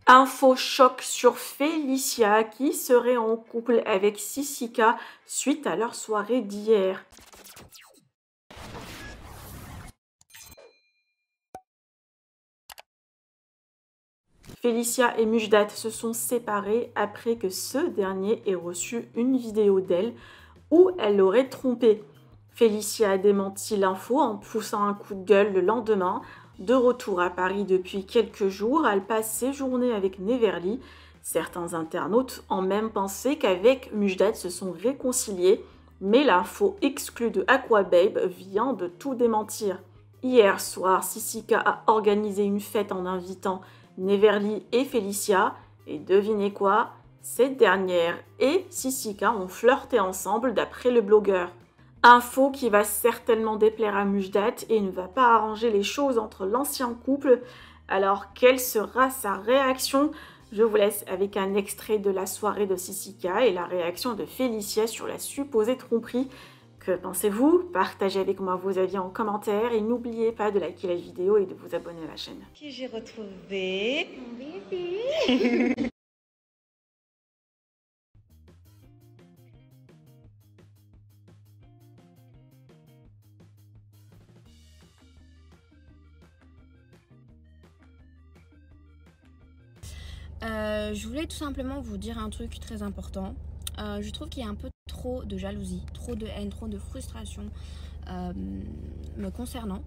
Info choc sur Félicia qui serait en couple avec Sissika suite à leur soirée d'hier. Félicia et Mujdat se sont séparés après que ce dernier ait reçu une vidéo d'elle où elle l'aurait trompé. Félicia a démenti l'info en poussant un coup de gueule le lendemain. De retour à Paris depuis quelques jours, elle passe ses journées avec Neverly. Certains internautes ont même pensé qu'avec Mujdat se sont réconciliés, mais l'info exclue de Aquababe vient de tout démentir. Hier soir, Sissika a organisé une fête en invitant Neverly et Félicia, et devinez quoi? Cette dernière et Sissika ont flirté ensemble d'après le blogueur. Info qui va certainement déplaire à Mujdat et ne va pas arranger les choses entre l'ancien couple. Alors quelle sera sa réaction? Je vous laisse avec un extrait de la soirée de Sissika et la réaction de Félicia sur la supposée tromperie. Que pensez-vous? Partagez avec moi vos avis en commentaire et n'oubliez pas de liker la vidéo et de vous abonner à la chaîne. Qui j'ai retrouvé? Mon bébé. Je voulais tout simplement vous dire un truc très important. Je trouve qu'il y a un peu trop de jalousie, trop de haine, trop de frustration me concernant.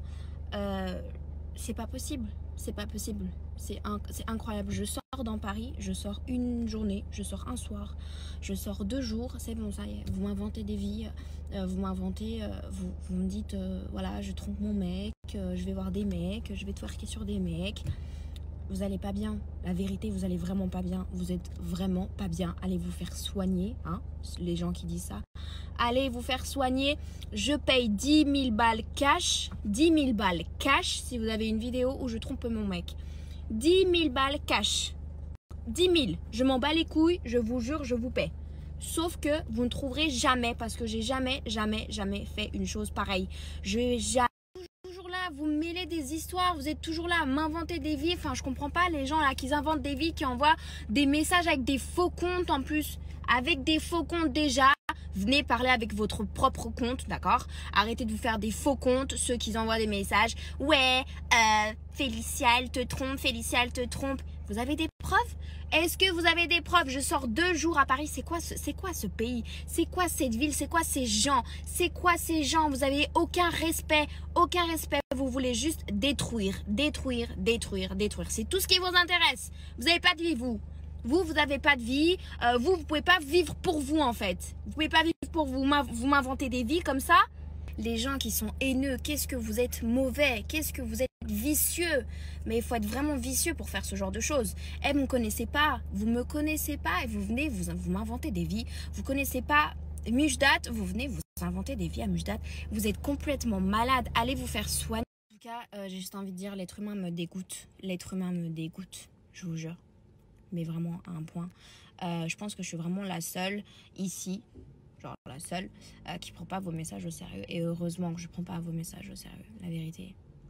C'est pas possible, c'est pas possible. C'est incroyable. Je sors dans Paris, je sors une journée, je sors un soir, je sors 2 jours. C'est bon, ça y est. Vous m'inventez des vies, vous m'inventez, vous me dites voilà, je trompe mon mec, je vais voir des mecs, je vais twerker sur des mecs. Vous allez pas bien, la vérité, vous allez vraiment pas bien, vous êtes vraiment pas bien. Allez vous faire soigner, hein, les gens qui disent ça. Allez vous faire soigner, je paye 10 000 balles cash, 10 000 balles cash si vous avez une vidéo où je trompe mon mec. 10 000 balles cash, 10 000, je m'en bats les couilles, je vous jure, je vous paie. Sauf que vous ne trouverez jamais, parce que j'ai jamais fait une chose pareille. Je vais jamais... Là, vous me mêlez des histoires, vous êtes toujours là à m'inventer des vies. Enfin, je comprends pas les gens là qui inventent des vies, qui envoient des messages avec des faux comptes en plus. Avec des faux comptes déjà. Venez parler avec votre propre compte, d'accord? Arrêtez de vous faire des faux comptes, ceux qui envoient des messages. Ouais, Félicia, elle te trompe, Félicia, elle te trompe. Vous avez des preuves? Est-ce que vous avez des preuves? Je sors 2 jours à Paris. C'est quoi ce pays? C'est quoi cette ville? C'est quoi ces gens? C'est quoi ces gens? Vous avez aucun respect. Aucun respect. Vous voulez juste détruire. C'est tout ce qui vous intéresse. Vous n'avez pas de vie, vous. Vous n'avez pas de vie. Vous ne pouvez pas vivre pour vous, en fait. Vous ne pouvez pas vivre pour vous. Vous m'inventez des vies comme ça. Les gens qui sont haineux, qu'est-ce que vous êtes mauvais, qu'est-ce que vous êtes vicieux. Mais il faut être vraiment vicieux pour faire ce genre de choses. Vous me connaissez pas, vous me connaissez pas et vous venez, vous m'inventez des vies. Vous connaissez pas Mujdat, vous venez vous inventer des vies à Mujdat. Vous êtes complètement malade, allez vous faire soigner. En tout cas, j'ai juste envie de dire, l'être humain me dégoûte. L'être humain me dégoûte, je vous jure. Mais vraiment à un point. Je pense que je suis vraiment la seule ici, genre la seule, qui prend pas vos messages au sérieux. Et heureusement que je prends pas vos messages au sérieux, la vérité.